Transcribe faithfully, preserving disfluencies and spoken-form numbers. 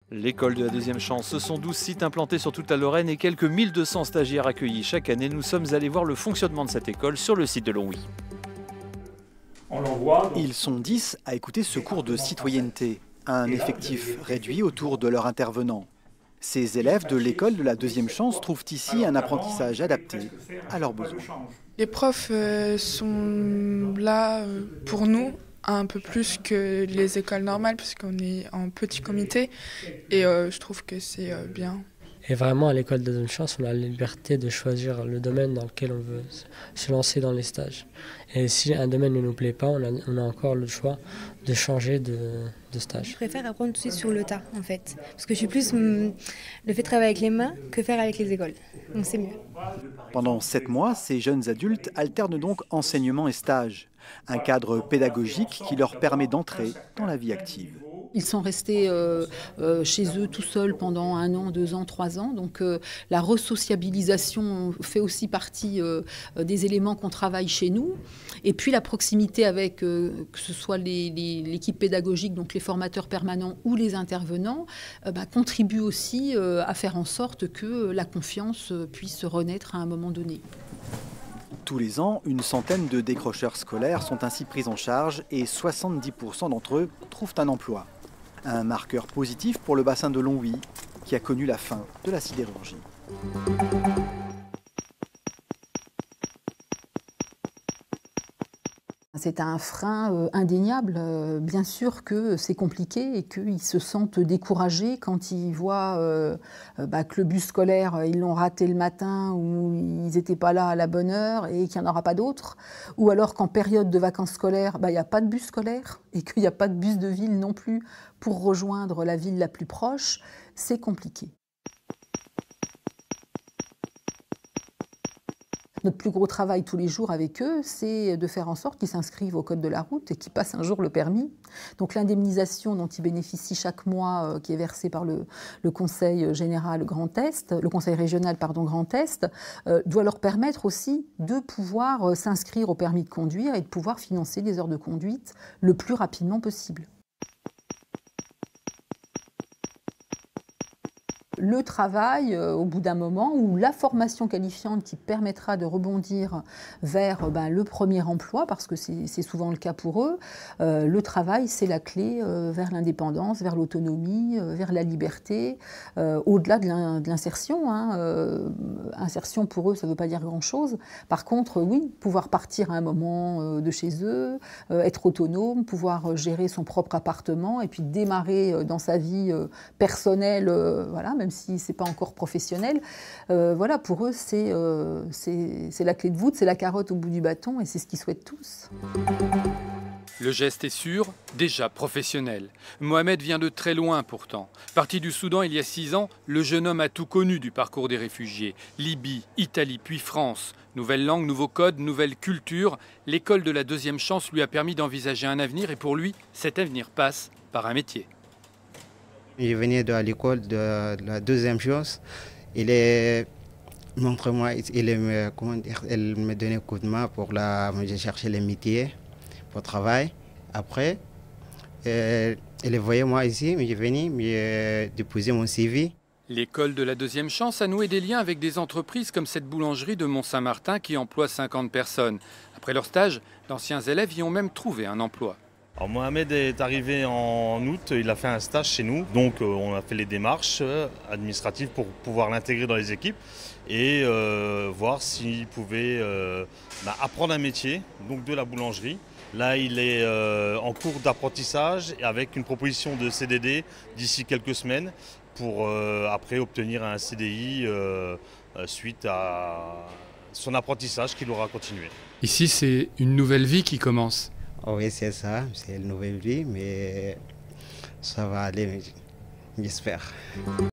L'école de la deuxième chance, ce sont douze sites implantés sur toute la Lorraine et quelques mille deux cents stagiaires accueillis chaque année. Nous sommes allés voir le fonctionnement de cette école sur le site de Longwy. Ils sont dix à écouter ce cours de citoyenneté, un effectif réduit autour de leur intervenant. Ces élèves de l'école de la deuxième chance trouvent ici un apprentissage adapté à leurs besoins. Les profs euh, sont là euh, pour nous un peu plus que les écoles normales parce qu'on est en petit comité et euh, je trouve que c'est euh, bien. Et vraiment, à l'école de deuxième chance, on a la liberté de choisir le domaine dans lequel on veut se lancer dans les stages. Et si un domaine ne nous plaît pas, on a, on a encore le choix de changer de, de stage. Je préfère apprendre tout de suite sur le tas, en fait. Parce que je suis plus hum, le fait de travailler avec les mains que faire avec les écoles. Donc c'est mieux. Pendant sept mois, ces jeunes adultes alternent donc enseignement et stage. Un cadre pédagogique qui leur permet d'entrer dans la vie active. Ils sont restés euh, euh, chez eux tout seuls pendant un an, deux ans, trois ans. Donc euh, la resociabilisation fait aussi partie euh, des éléments qu'on travaille chez nous. Et puis la proximité avec, euh, que ce soit l'équipe pédagogique, donc les formateurs permanents ou les intervenants, euh, bah, contribue aussi euh, à faire en sorte que la confiance puisse renaître à un moment donné. Tous les ans, une centaine de décrocheurs scolaires sont ainsi pris en charge et soixante-dix pour cent d'entre eux trouvent un emploi. Un marqueur positif pour le bassin de Longwy, qui a connu la fin de la sidérurgie. C'est un frein euh, indéniable. Euh, bien sûr que c'est compliqué et qu'ils se sentent découragés quand ils voient euh, bah, que le bus scolaire, ils l'ont raté le matin ou ils n'étaient pas là à la bonne heure et qu'il n'y en aura pas d'autres. Ou alors qu'en période de vacances scolaires, bah, il n'y a pas de bus scolaire et qu'il n'y a pas de bus de ville non plus pour rejoindre la ville la plus proche. C'est compliqué. Notre plus gros travail tous les jours avec eux, c'est de faire en sorte qu'ils s'inscrivent au code de la route et qu'ils passent un jour le permis. Donc l'indemnisation dont ils bénéficient chaque mois, euh, qui est versée par le, le Conseil général Grand Est, le Conseil régional pardon, Grand Est, euh, doit leur permettre aussi de pouvoir euh, s'inscrire au permis de conduire et de pouvoir financer les heures de conduite le plus rapidement possible. Le travail, euh, au bout d'un moment, ou la formation qualifiante qui permettra de rebondir vers ben, le premier emploi, parce que c'est souvent le cas pour eux, euh, le travail, c'est la clé euh, vers l'indépendance, vers l'autonomie, euh, vers la liberté, euh, au-delà de l'insertion. Hein, euh, insertion, pour eux, ça ne veut pas dire grand-chose. Par contre, oui, pouvoir partir à un moment euh, de chez eux, euh, être autonome, pouvoir gérer son propre appartement, et puis démarrer euh, dans sa vie euh, personnelle, euh, voilà, même si ce n'est pas encore professionnel. Euh, voilà, pour eux, c'est euh, la clé de voûte, c'est la carotte au bout du bâton et c'est ce qu'ils souhaitent tous. Le geste est sûr, déjà professionnel. Mohamed vient de très loin pourtant. Parti du Soudan il y a six ans, le jeune homme a tout connu du parcours des réfugiés. Libye, Italie, puis France. Nouvelle langue, nouveau code, nouvelle culture. L'école de la deuxième chance lui a permis d'envisager un avenir et pour lui, cet avenir passe par un métier. Je venais de l'école de la deuxième chance. Il est montre-moi, il me comment dire, elle me donnait un coup de main pour la, j'ai cherché les métiers pour travail. Après, euh, elle voyait moi ici, mais je venais me déposer mon C V. L'école de la deuxième chance a noué des liens avec des entreprises comme cette boulangerie de Mont-Saint-Martin qui emploie cinquante personnes. Après leur stage, d'anciens élèves y ont même trouvé un emploi. Alors Mohamed est arrivé en août, il a fait un stage chez nous, donc euh, on a fait les démarches euh, administratives pour pouvoir l'intégrer dans les équipes et euh, voir s'il pouvait euh, bah, apprendre un métier, donc de la boulangerie. Là il est euh, en cours d'apprentissage avec une proposition de C D D d'ici quelques semaines pour euh, après obtenir un C D I euh, suite à son apprentissage qu'il aura continué. Ici c'est une nouvelle vie qui commence. Oui, c'est ça, c'est une nouvelle vie, mais ça va aller, j'espère.